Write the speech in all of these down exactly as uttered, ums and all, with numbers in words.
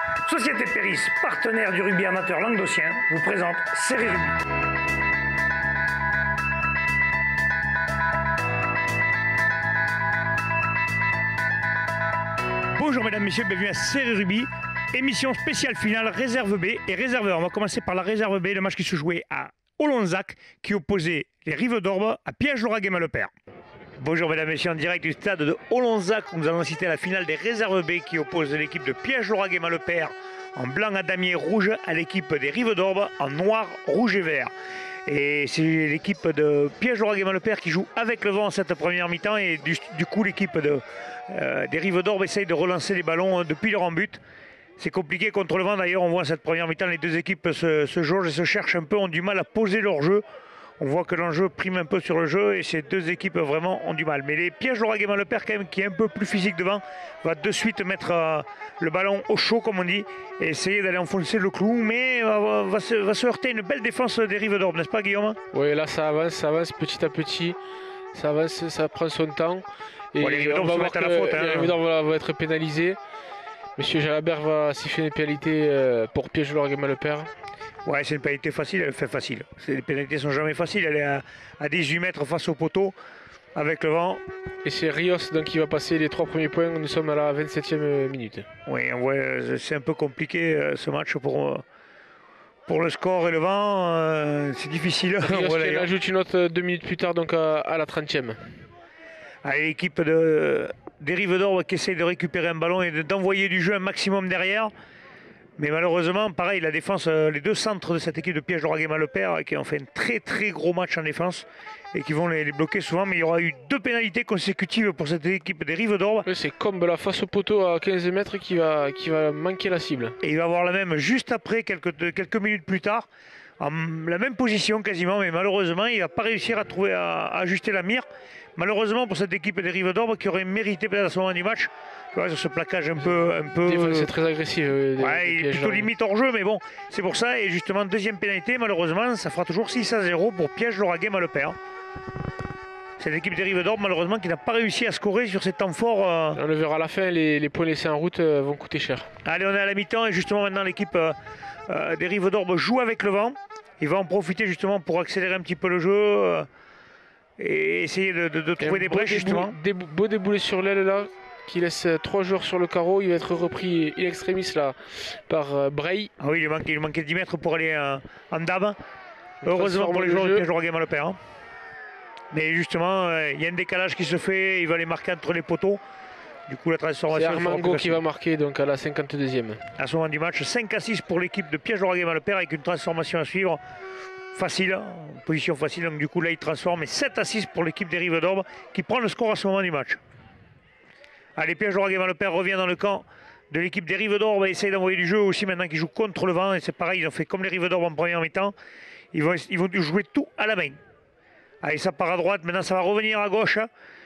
Société Péris, partenaire du rugby amateur languedocien, vous présente Série Rugby. Bonjour mesdames, messieurs, bienvenue à Série Rugby, émission spéciale finale réserve B et réserve A. On va commencer par la réserve B, le match qui se jouait à Olonzac, qui opposait les Rives d'Orbe à Piège-Lauragais-Mallepère. Bonjour mesdames, messieurs, en direct du stade de Olonzac, où nous allons assister à la finale des réserves B qui oppose l'équipe de Piège-Lauragais-Mallepère en blanc à damier rouge à l'équipe des Rives d'Orbe en noir, rouge et vert. Et c'est l'équipe de Piège-Lauragais-Mallepère qui joue avec le vent en cette première mi-temps et du, du coup l'équipe de, euh, des Rives d'Orbe essaye de relancer les ballons depuis leur en but. C'est compliqué contre le vent d'ailleurs, on voit en cette première mi-temps les deux équipes se, se jaugent et se cherchent un peu, ont du mal à poser leur jeu. On voit que l'enjeu prime un peu sur le jeu et ces deux équipes vraiment ont du mal. Mais les Piège-Lauragais-Mallepère quand même, qui est un peu plus physique devant, va de suite mettre euh, le ballon au chaud comme on dit et essayer d'aller enfoncer le clou. Mais euh, va, se, va se heurter une belle défense des Rives d'Orbe, n'est-ce pas Guillaume? Oui, là ça avance, ça avance petit à petit. Ça avance, ça prend son temps. Et bon, les Rives d'Orbe on va voir à la faute. Hein. Les Rives d'Orbe vont être pénalisés. Monsieur Jalabert va siffler une pénalité euh, pour Piège-Lauragais-Mallepère. Ouais, c'est une pénalité facile, elle fait facile. Les pénalités sont jamais faciles, elle est à, à dix-huit mètres face au poteau, avec le vent. Et c'est Rios donc, qui va passer les trois premiers points, nous sommes à la vingt-septième minute. Oui, ouais, c'est un peu compliqué ce match pour, pour le score et le vent, euh, c'est difficile. Rios voilà, qui ajoute une autre deux minutes plus tard, donc à, à la trentième. L'équipe de, des Rives d'Orbe qui essaye de récupérer un ballon et d'envoyer du jeu un maximum derrière. Mais malheureusement, pareil, la défense, les deux centres de cette équipe de Piège-Lauragais-Mallepère qui ont fait un très très gros match en défense et qui vont les, les bloquer souvent. Mais il y aura eu deux pénalités consécutives pour cette équipe des Rives d'Orbe. Oui, c'est Combe la face au poteau à quinze mètres qui va, qui va manquer la cible. Et il va avoir la même juste après, quelques, quelques minutes plus tard, en la même position quasiment. Mais malheureusement, il ne va pas réussir à, trouver, à, à ajuster la mire. Malheureusement pour cette équipe des Rives d'Orbe qui aurait mérité peut-être à ce moment du match. Tu vois, sur ce plaquage un peu... Un peu c'est très agressif. Euh, ouais, il est plutôt limite hors jeu, mais bon, c'est pour ça. Et justement, deuxième pénalité, malheureusement, ça fera toujours six à zéro pour Piège-Lauragais-Mallepère. C'est l'équipe des Rives d'Orbe, malheureusement, qui n'a pas réussi à scorer sur ces temps forts. Euh... On le verra à la fin, les, les points laissés en route euh, vont coûter cher. Allez, on est à la mi-temps et justement, maintenant, l'équipe euh, euh, des Rives d'Orbe joue avec le vent. Il va en profiter justement pour accélérer un petit peu le jeu. Euh, et essayer de, de, de trouver des brèches, justement. Des beau déboulé sur l'aile, là, qui laisse trois joueurs sur le carreau. Il va être repris in extremis là, par euh, Bray. Ah oui, il manquait, il manquait dix mètres pour aller euh, en dab. Heureusement pour les joueurs de Piège-Lauragais-Mallepère. Hein. Mais justement, euh, il y a un décalage qui se fait. Il va les marquer entre les poteaux. Du coup, la transformation... C'est Armango qui va marquer donc à la cinquante-deuxième. À ce moment du match, cinq à six pour l'équipe de Piège-Lauragais-Mallepère avec une transformation à suivre. Facile, en position facile, donc du coup là il transforme, et sept à six pour l'équipe des Rives d'Orbe qui prend le score à ce moment du match. Allez, Piège-Lauragais-Mallepère revient dans le camp de l'équipe des Rives d'Orbe et essaye d'envoyer du jeu aussi maintenant qu'ils jouent contre le vent, et c'est pareil, ils ont fait comme les Rives d'Orbe en première mi-temps, ils vont, ils vont jouer tout à la main. Allez, ça part à droite, maintenant ça va revenir à gauche,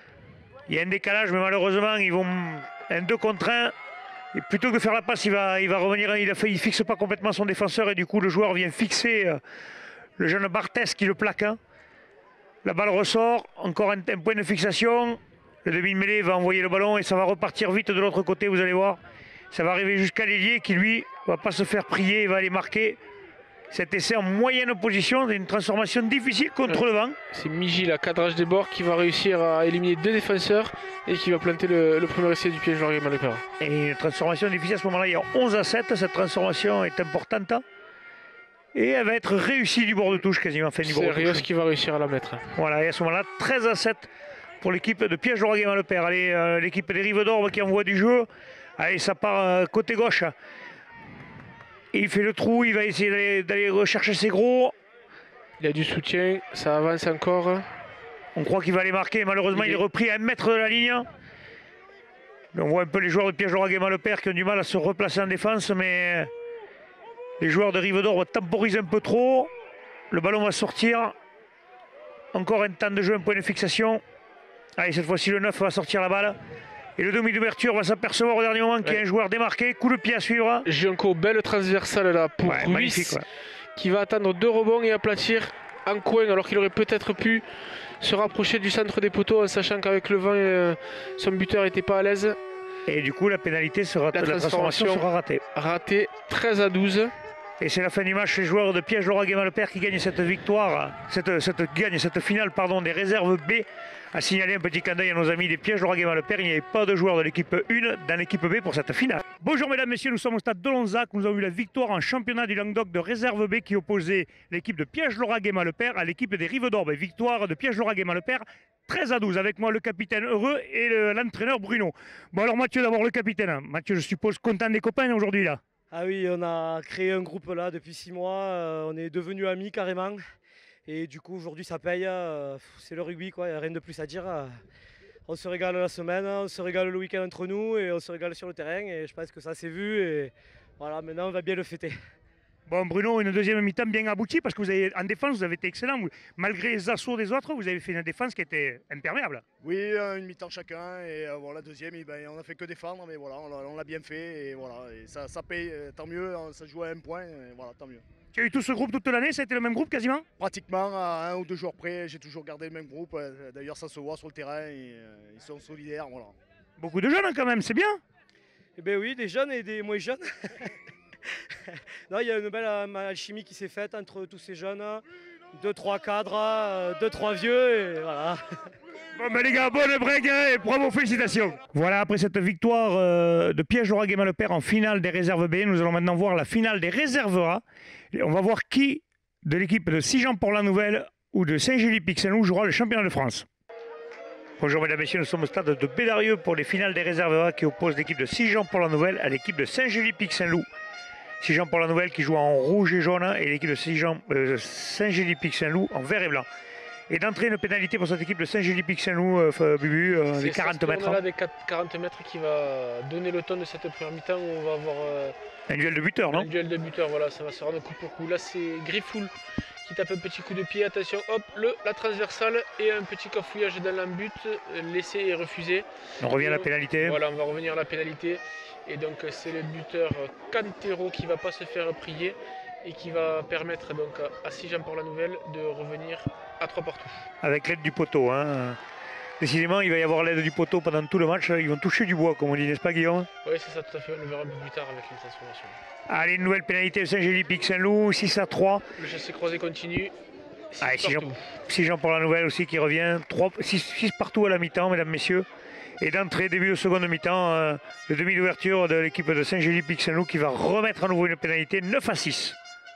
il y a un décalage mais malheureusement ils vont un deux contre un, et plutôt que de faire la passe il va, il va revenir, il ne fixe pas complètement son défenseur et du coup le joueur vient fixer euh, le jeune Barthès qui le plaque. Hein. La balle ressort, encore un, un point de fixation. Le demi-mêlée va envoyer le ballon et ça va repartir vite de l'autre côté, vous allez voir. Ça va arriver jusqu'à l'ailier qui, lui, ne va pas se faire prier, il va aller marquer. Cet essai en moyenne position, c'est une transformation difficile contre ouais. le vent. C'est Migi, la cadrage des bords, qui va réussir à éliminer deux défenseurs et qui va planter le, le premier essai du Piège-Lauragais-Mallepère. Et une transformation difficile à ce moment-là, il y a onze à sept, cette transformation est importante. Et elle va être réussie du bord de touche quasiment. C'est Rios qui va réussir à la mettre. Voilà, et à ce moment-là, treize à sept pour l'équipe de Piège-Lauragais-Mallepère. Allez, euh, l'équipe des Rives d'Orbe qui envoie du jeu. Allez, ça part euh, côté gauche. Et il fait le trou, il va essayer d'aller rechercher ses gros. Il a du soutien, ça avance encore. On croit qu'il va aller marquer, malheureusement il est... il est repris à un mètre de la ligne. On voit un peu les joueurs de Piège-Lauragais-Mallepère qui ont du mal à se replacer en défense, mais... Les joueurs de Rives d'Orbe temporisent un peu trop. Le ballon va sortir. Encore un temps de jeu, un point de fixation. Allez, cette fois-ci, le neuf va sortir la balle. Et le demi d'ouverture va s'apercevoir au dernier moment qu'il y a un joueur démarqué. Coup de pied à suivre. Gianco, belle transversale là pour ouais, Ruiz, ouais. Qui va attendre deux rebonds et aplatir en coin, alors qu'il aurait peut-être pu se rapprocher du centre des poteaux en sachant qu'avec le vent, euh, son buteur n'était pas à l'aise. Et du coup, la pénalité sera, la, la transformation, transformation sera ratée. Ratée, treize à douze. Et c'est la fin du match, les joueurs de Piège-Lauragais-Mallepère qui gagnent cette victoire, cette, cette, gagne cette finale pardon, des réserves B. A signaler un petit clin d'œil à nos amis des Pièges-Lauragais-Mallepère, il n'y avait pas de joueurs de l'équipe un dans l'équipe B pour cette finale. Bonjour mesdames, messieurs, nous sommes au stade de Lonzac. Nous avons eu la victoire en championnat du Languedoc de réserve B qui opposait l'équipe de Piège-Lauragais-Mallepère à l'équipe des Rives d'Orbe. Victoire de Piège-Lauragais-Mallepère treize à douze, avec moi le capitaine Heureux et l'entraîneur Bruno. Bon alors Mathieu, d'abord le capitaine. Mathieu, je suppose content des copains aujourd'hui là. Ah oui, on a créé un groupe là depuis six mois, euh, on est devenus amis carrément. Et du coup aujourd'hui ça paye, euh, c'est le rugby quoi, il n'y a rien de plus à dire. Euh, on se régale la semaine, on se régale le week-end entre nous et on se régale sur le terrain et je pense que ça s'est vu et voilà, maintenant on va bien le fêter. Bon Bruno, une deuxième mi-temps bien aboutie parce que vous avez, en défense vous avez été excellent. Vous, malgré les assauts des autres, vous avez fait une défense qui était imperméable. Oui, une mi-temps chacun et euh, bon, la deuxième, eh ben, on n'a fait que défendre, mais voilà, on l'a bien fait et voilà, et ça, ça paye, tant mieux, ça joue à un point, et voilà, tant mieux. Tu as eu tout ce groupe toute l'année, ça a été le même groupe quasiment? Pratiquement, à un ou deux jours près, j'ai toujours gardé le même groupe, d'ailleurs ça se voit sur le terrain, et, euh, ils sont solidaires, voilà. Beaucoup de jeunes quand même, c'est bien? Eh bien oui, des jeunes et des moins jeunes. Non, il y a une belle alchimie qui s'est faite entre tous ces jeunes, deux, trois cadres, deux, trois vieux, et voilà. Bon ben les gars, bonne break et bravo, félicitations. Voilà, après cette victoire euh, de Piège-Lauragais-Mallepère en finale des réserves B, nous allons maintenant voir la finale des réserves A. Et on va voir qui de l'équipe de Sigean-Port-la-Nouvelle ou de Saint-Gély-Pixenloup jouera le championnat de France. Bonjour mesdames et messieurs, nous sommes au stade de Bédarieux pour les finales des réserves A qui opposent l'équipe de Sigean-Port-la-Nouvelle à l'équipe de Saint-Gély-Pixenloup. Sigean-Port-la-Nouvelle qui joue en rouge et jaune et l'équipe de Sigean, euh, Saint-Gély-Pixenloup en vert et blanc. Et d'entrée, une pénalité pour cette équipe de Saint-Gély-Pixenloup, euh, Bubu, euh, des quarante mètres. Là, des quarante mètres qui va donner le ton de cette première mi-temps où on va avoir euh, un duel de buteur, non? Un duel de buteur, voilà, ça va se rendre coup pour coup. Là, c'est Griffoul qui tape un petit coup de pied, attention, hop, le, la transversale et un petit cafouillage dans l'embut, laissé et refusé. On revient à la on, pénalité. Voilà, on va revenir à la pénalité. Et donc, c'est le buteur Cantero qui ne va pas se faire prier et qui va permettre donc à Sigean-Port-la-Nouvelle de revenir à trois partout. Avec l'aide du poteau. Hein. Décidément, il va y avoir l'aide du poteau pendant tout le match. Ils vont toucher du bois, comme on dit, n'est-ce pas, Guillaume? Oui, c'est ça, tout à fait. On le verra un peu plus tard avec les transformations. Allez, une nouvelle pénalité de Saint-Gély-Pixenloup, six à trois. Le chassé croisé continue. Sigean-Port-la-Nouvelle aussi qui revient. six partout à la mi-temps, mesdames, messieurs. Et d'entrée, début de seconde mi-temps, euh, le demi d'ouverture de l'équipe de Saint-Gély-Pixenloup qui va remettre à nouveau une pénalité neuf à six.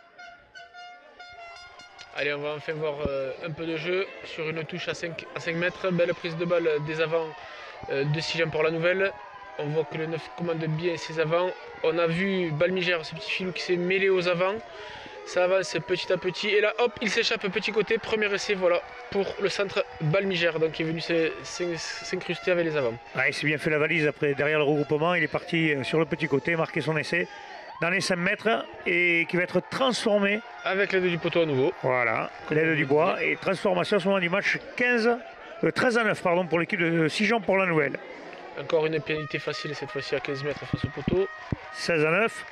Allez, on va enfin voir euh, un peu de jeu sur une touche à cinq, à cinq mètres. Belle prise de balle des avants euh, de Sigean-Port-la-Nouvelle. On voit que le neuf commande bien ses avants. On a vu Balmigère, ce petit filou qui s'est mêlé aux avants. Ça avance petit à petit. Et là, hop, il s'échappe petit côté. Premier essai, voilà, pour le centre Balmigère. Donc, il est venu s'incruster avec les avants. Ouais, il s'est bien fait la valise après, derrière le regroupement. Il est parti sur le petit côté, marquer son essai dans les cinq mètres et qui va être transformé. Avec l'aide du poteau à nouveau. Voilà, l'aide du bois. Et transformation à ce moment du match quinze, euh, treize à neuf pardon, pour l'équipe de Sigean-Port-la-Nouvelle. Encore une pénalité facile cette fois-ci à quinze mètres face au poteau. seize à neuf.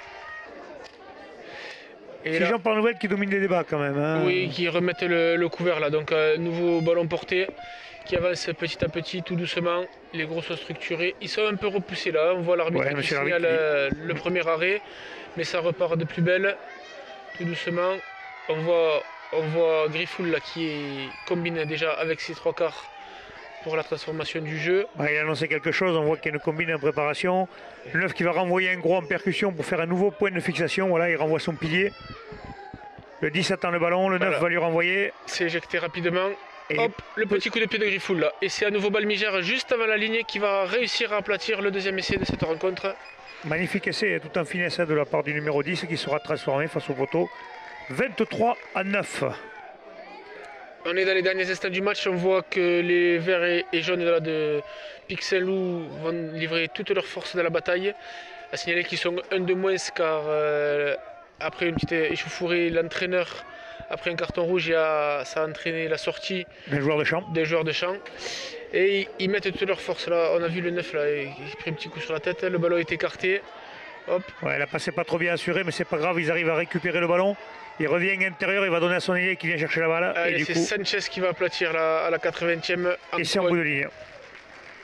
Sigean-Port-la-Nouvelle qui domine les débats quand même. Hein. Oui, qui remettent le, le couvert là. Donc euh, nouveau ballon porté qui avance petit à petit, tout doucement. Les gros sont structurés. Ils sont un peu repoussés là. On voit l'arbitre ouais, qui signale euh, le premier arrêt. Mais ça repart de plus belle. Tout doucement. On voit, on voit Griffoul là qui est combiné déjà avec ses trois quarts pour la transformation du jeu. Ouais, il a annoncé quelque chose, on voit qu'il y a une combine en préparation. Le neuf qui va renvoyer un gros en percussion pour faire un nouveau point de fixation. Voilà, il renvoie son pilier. Le dix attend le ballon, le neuf voilà. va lui renvoyer. C'est éjecté rapidement. Et hop, le petit coup de pied de Griffoul là. Et c'est à nouveau Balmigère juste avant la ligne qui va réussir à aplatir le deuxième essai de cette rencontre. Magnifique essai, tout en finesse de la part du numéro dix qui sera transformé face au poteau. vingt-trois à neuf. On est dans les derniers instants du match, on voit que les verts et, et jaunes de, de Pixenloup vont livrer toutes leurs forces dans la bataille. À signaler qu'ils sont un de moins car euh, après une petite échauffourée, l'entraîneur, après un carton rouge, il a, ça a entraîné la sortie des joueurs de champ. Des joueurs de champ. Et ils, ils mettent toutes leurs forces là. On a vu le neuf là, il a pris un petit coup sur la tête, le ballon est écarté. Hop. Ouais, la passe n'est pas trop bien assurée, mais c'est pas grave, ils arrivent à récupérer le ballon. Il revient à l'intérieur, il va donner à son ailier qui vient chercher la balle. Allez, c'est coup... Sanchez qui va aplatir la, à la quatre-vingtième. Et c'est en bout de ligne.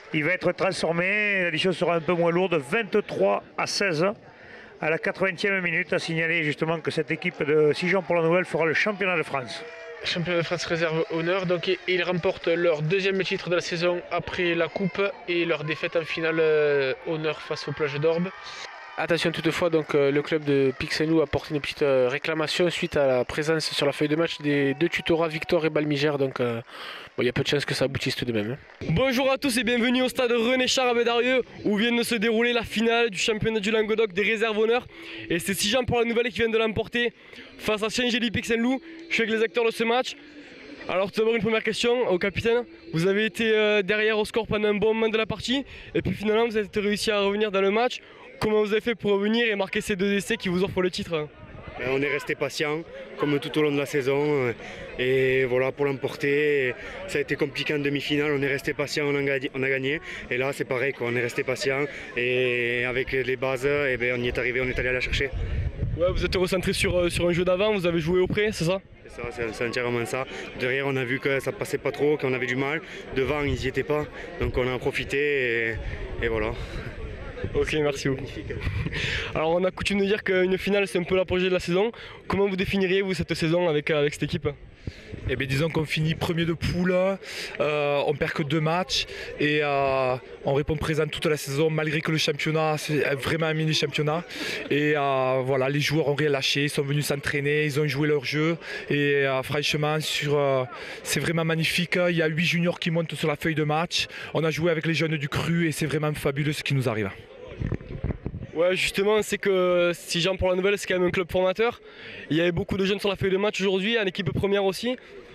il va être transformé. L'addition sera un peu moins lourde, vingt-trois à seize à la quatre-vingtième minute. À signaler justement que cette équipe de Sijan pour la Nouvelle fera le championnat de France. Championnat de France réserve honneur, donc ils remportent leur deuxième titre de la saison après la coupe et leur défaite en finale euh, honneur face aux plages d'Orbe. Attention toutefois, donc euh, le club de Pic-Saint-Loup a porté une petite euh, réclamation suite à la présence sur la feuille de match des deux tutorats Victor et Balmigère, donc euh, bon, il y a peu de chances que ça aboutisse tout de même. Hein. Bonjour à tous et bienvenue au stade René Char à Bédarieux où vient de se dérouler la finale du championnat du Languedoc des réserves honneur. Et c'est Sijan pour la Nouvelle qui vient de l'emporter face à Saint-Gély Pic-Saint-Loup. Je suis avec les acteurs de ce match. Alors tout d'abord une première question au capitaine. Vous avez été euh, derrière au score pendant un bon moment de la partie et puis finalement vous avez réussi à revenir dans le match. Comment vous avez fait pour revenir et marquer ces deux essais qui vous offrent le titre? On est resté patient comme tout au long de la saison et voilà pour l'emporter. Ça a été compliqué en demi-finale, on est resté patient, on a gagné et là c'est pareil quoi, on est resté patient et avec les bases et bien, on y est arrivé, on est allé la chercher. Ouais, vous êtes recentré sur, sur un jeu d'avant, vous avez joué au près, c'est ça? C'est ça, c'est entièrement ça. Derrière on a vu que ça passait pas trop, qu'on avait du mal. Devant ils n'y étaient pas, donc on a en profité et, et voilà. Ok, merci beaucoup. Alors on a coutume de dire qu'une finale c'est un peu l'apogée de la saison. Comment vous définiriez vous cette saison avec, avec cette équipe? Eh bien, disons qu'on finit premier de poule, euh, on perd que deux matchs et euh, on répond présent toute la saison malgré que le championnat c'est vraiment un mini championnat et euh, voilà, les joueurs ont rien lâché, ils sont venus s'entraîner, ils ont joué leur jeu et euh, franchement sur, euh, c'est vraiment magnifique. Il y a huit juniors qui montent sur la feuille de match, on a joué avec les jeunes du cru et c'est vraiment fabuleux ce qui nous arrive. Ouais, justement, c'est que Sijan pour la Nouvelle, c'est quand même un club formateur. Il y avait beaucoup de jeunes sur la feuille de match aujourd'hui, en équipe première aussi.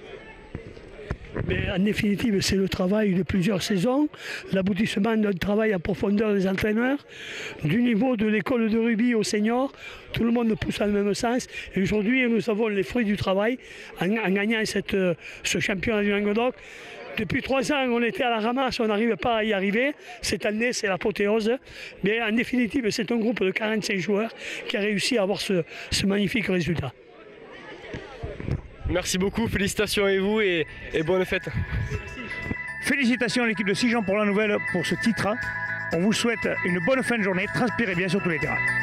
Mais en définitive, c'est le travail de plusieurs saisons, l'aboutissement d'un travail en profondeur des entraîneurs, du niveau de l'école de rugby au senior, tout le monde pousse dans le même sens. Et aujourd'hui, nous avons les fruits du travail en, en gagnant cette, ce championnat du Languedoc. Depuis trois ans, on était à la ramasse, on n'arrivait pas à y arriver. Cette année, c'est l'apothéose. Mais en définitive, c'est un groupe de quarante-cinq joueurs qui a réussi à avoir ce, ce magnifique résultat. Merci beaucoup, félicitations à vous et, et bonne fête. Félicitations à l'équipe de Sijan pour la Nouvelle pour ce titre. On vous souhaite une bonne fin de journée. Transpirez bien sur tous les terrains.